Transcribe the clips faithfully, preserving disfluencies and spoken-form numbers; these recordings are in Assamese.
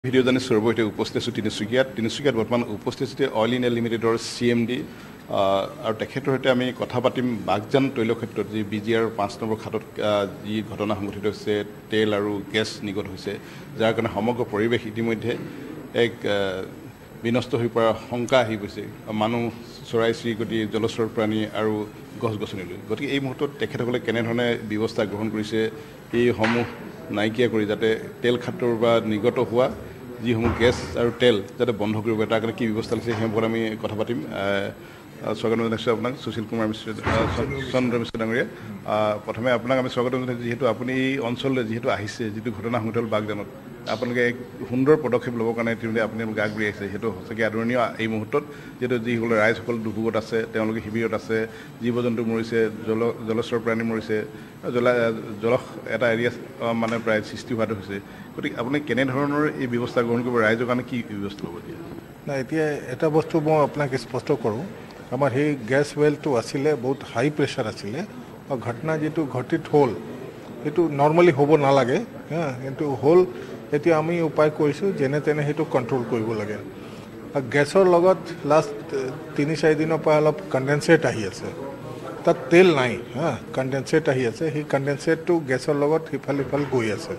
ভিডিও জানি সর্বতে উপস্থিত আছো তিনিচুকীয়াত তিনিচুকীয়াত বৰ্তমান উপস্থিত আছে অইল ইণ্ডিয়া লিমিটেডৰ চি এম ডি আৰু তেখেতৰ সৈতে আমি কথা পাতিম বাগজান তৈল ক্ষেত্ৰত যি বি জি আৰ পাঁচ নম্বৰ খাটত যি ঘটনা সংঘটিত হৈছে তেল আৰু গেছ নিগত হৈছে যাৰ কাৰণে সমগ্ৰ পৰিৱেশ ইতিমধ্যে এক বিনষ্ট হৈ পৰা শংকা আহি গৈছে মানুহ চৰাই চিৰিকটি জলচৰ প্ৰাণী আৰু গছ গছনিলৈ গতিকে এই মুহূৰ্তত তেখেতসকলে কেনেধৰণে ব্যৱস্থা গ্ৰহণ কৰিছে এইসমূহ নাইকিয়া কৰি যাতে তেল খাটৰ বা নিগত হোৱা যিসমূহ গেছ আৰু তেল যাতে বন্ধ কৰিব তাৰ কাৰণে কি ব্যৱস্থা লৈছে সেই ওপৰত আমি কথা পাতিম স্বাগতম জনাইছোঁ আপোনাক সুশীল কুমাৰ মিশ্ৰ চন্দ্ৰ মিশ্ৰ ডাঙৰীয়া প্ৰথমে আপোনাক আমি স্বাগতম জনাইছোঁ যিহেতু আপুনি এই অঞ্চললৈ যিহেতু আহিছে যিটো ঘটনা সংঘটিত হ'ল বাগজানত আপোনালোকে এক সুন্দৰ পদক্ষেপ ল'বৰ কাৰণে ইতিমধ্যে আপুনি আগবাঢ়ি আহিছে সেইটো সঁচাকৈ আদৰণীয় এই মুহূৰ্তত যিহেতু যিসকলে ৰাইজসকল দুৰ্ভোগত আছে তেওঁলোকে শিবিৰত আছে জীৱ জন্তু মৰিছে জল জলচৰ প্ৰাণী মৰিছে জলা জল এটা এৰিয়া মানে প্ৰায় সৃষ্টি হোৱাটো হৈছে গতিকে আপুনি কেনেধৰণৰ এই ব্যৱস্থা গ্ৰহণ কৰিব ৰাইজৰ কাৰণে কি ব্যৱস্থা ল'ব এতিয়া না এতিয়া এটা বস্তু মই আপোনাক স্পষ্ট কৰোঁ আমাৰ সেই গেছ ৱেলটো আছিলে বহুত হাই প্ৰেছাৰ আছিলে আৰু ঘটনা যিটো ঘটিত হ'ল সেইটো নৰ্মেলি হ'ব নালাগে হা কিন্তু হ'ল এতিয়া আমি উপায় কৰিছোঁ যেনে তেনে সেইটো কণ্ট্ৰল কৰিব লাগে আৰু গেছৰ লগত লাষ্ট তিনি চাৰি দিনৰ পৰা অলপ কণ্ডেনচেট আহি আছে তাত তেল নাই হা কণ্ডেনচেট আহি আছে সেই কণ্ডেনচেটটো গেছৰ লগত সিফাল সিফাল গৈ আছে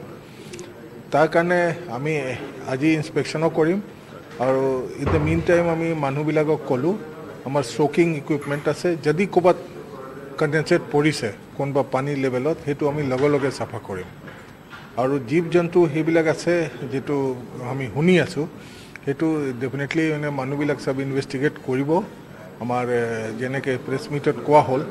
তাৰ কাৰণে আমি আজি ইনস্পেকশ্যনো কৰিম আৰু ইন দ্য মিন টাইম আমি মানুহবিলাকক ক'লোঁ আমাৰ ষ্ট্ৰকিং ইকুইপমেণ্ট আছে যদি ক'ৰবাত কণ্ডেনচেট পৰিছে কোনোবা পানী লেভেলত সেইটো আমি লগে লগে চাফা কৰিম আৰু জীৱ জন্তু সেইবিলাক আছে যিটো আমি শুনি আছোঁ সেইটো ডেফিনেটলি মানে মানুহবিলাক চব ইনভেষ্টিগেট কৰিব আমাৰ যেনেকৈ প্ৰেছ মিটত কোৱা হ'ল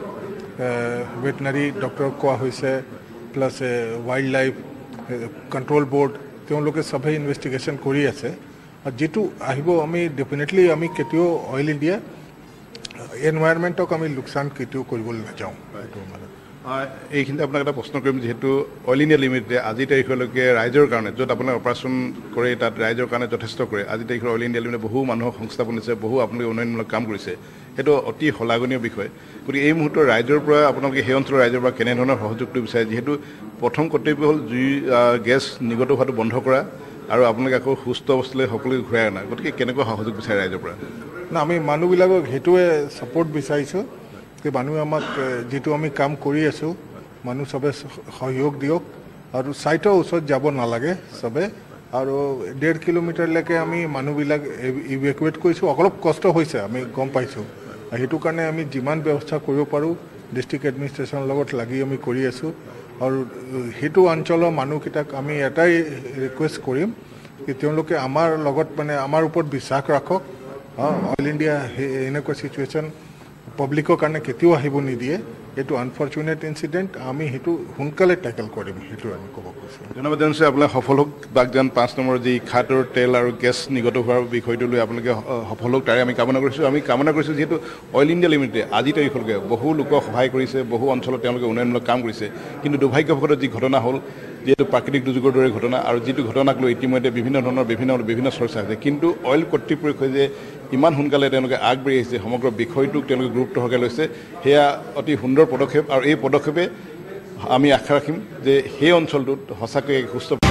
ভেটেনাৰী ডক্টৰক কোৱা হৈছে plus wild life control board তেওঁলোকে চবেই ইনভেষ্টিগেশ্যন কৰি আছে আৰু যিটো আহিব আমি ডেফিনেটলি আমি কেতিয়াও অইল ইণ্ডিয়া এনভাইৰমেণ্টক আমি লোকচান কেতিয়াও কৰিবলৈ নাযাওঁ এইটো মানে এইখিনিতে আপোনাক এটা প্ৰশ্ন কৰিম যিহেতু অইল ইণ্ডিয়া লিমিটেডে আজি তাৰিখলৈকে ৰাইজৰ কাৰণে য'ত আপোনালোকে অপাৰেশ্যন কৰে তাত ৰাইজৰ কাৰণে যথেষ্ট কৰে আজি তাৰিখৰ অইল ইণ্ডিয়া লিমিটেডে বহু মানুহক সংস্থাপন দিছে বহু আপোনালোকে উন্নয়নমূলক কাম কৰিছে সেইটো অতি শলাগনীয় বিষয় গতিকে এই মুহূৰ্তৰ ৰাইজৰ পৰা আপোনালোকে সেই অঞ্চলৰ ৰাইজৰ পৰা কেনেধৰণৰ সহযোগটো বিচাৰে যিহেতু প্ৰথম কৰ্তব্য হ'ল জুই গেছ নিগত হোৱাটো বন্ধ কৰা আৰু আপোনালোকে আকৌ সুস্থ অৱস্থালৈ সকলোকে ঘূৰাই অনা গতিকে কেনেকুৱা সহযোগ বিচাৰে ৰাইজৰ পৰা না আমি মানুহবিলাকক সেইটোৱে ছাপৰ্ট বিচাৰিছোঁ যে মানুহে আমাক যিটো আমি কাম কৰি আছোঁ মানুহ চবে সহযোগ দিয়ক আৰু ছাইটৰ ওচৰত যাব নালাগে চবে আৰু ডেৰ কিলোমিটাৰলৈকে আমি মানুহবিলাক ইভেকুৱেট কৰিছোঁ অলপ কষ্ট হৈছে আমি গম পাইছোঁ সেইটো কাৰণে আমি যিমান ব্যৱস্থা কৰিব পাৰোঁ ডিষ্ট্ৰিক্ট এডমিনিষ্ট্ৰেশ্যনৰ লগত লাগি আমি কৰি আছোঁ আৰু সেইটো অঞ্চলৰ মানুহকেইটাক আমি এটাই ৰিকুৱেষ্ট কৰিম যে তেওঁলোকে আমাৰ লগত মানে আমাৰ ওপৰত বিশ্বাস ৰাখক অইল ইণ্ডিয়া এনেকুৱা চিটুৱেশ্যন পাব্লিকৰ কাৰণে কেতিয়াও আহিব নিদিয়ে এইটো আনফৰ্চুনেট ইনচিডেণ্ট আমি সেইটো সোনকালে টেকেল কৰিম সেইটো আমি ক'ব কৈছোঁ ধন্যবাদ জানিছোঁ আপোনাৰ সফল হওক বাগজান পাঁচ নম্বৰ যি খাটৰ তেল আৰু গেছ নিগত হোৱাৰ বিষয়টো লৈ আপোনালোকে সফল হওক তাৰে আমি কামনা কৰিছোঁ আমি কামনা কৰিছোঁ যিহেতু অইল ইণ্ডিয়া লিমিটেডে আজি তাৰিখলৈকে বহু লোকক সহায় কৰিছে বহু অঞ্চলত তেওঁলোকে উন্নয়নমূলক কাম কৰিছে কিন্তু দুৰ্ভাগ্যবশতঃ যি ঘটনা হ'ল যিহেতু প্ৰাকৃতিক দুৰ্যোগৰ দৰে ঘটনা আৰু যিটো ঘটনাক লৈ ইতিমধ্যে বিভিন্ন ধৰণৰ বিভিন্ন বিভিন্ন চৰ্চা আছে কিন্তু অইল কৰ্তৃপক্ষই যে ইমান সোনকালে তেওঁলোকে আগবাঢ়ি আহিছে সমগ্ৰ বিষয়টোক তেওঁলোকে গুৰুত্ব সহকাৰে লৈছে সেয়া অতি সুন্দৰ পদক্ষেপ আৰু এই পদক্ষেপে আমি আশা ৰাখিম যে সেই অঞ্চলটোত সঁচাকৈ সুস্থ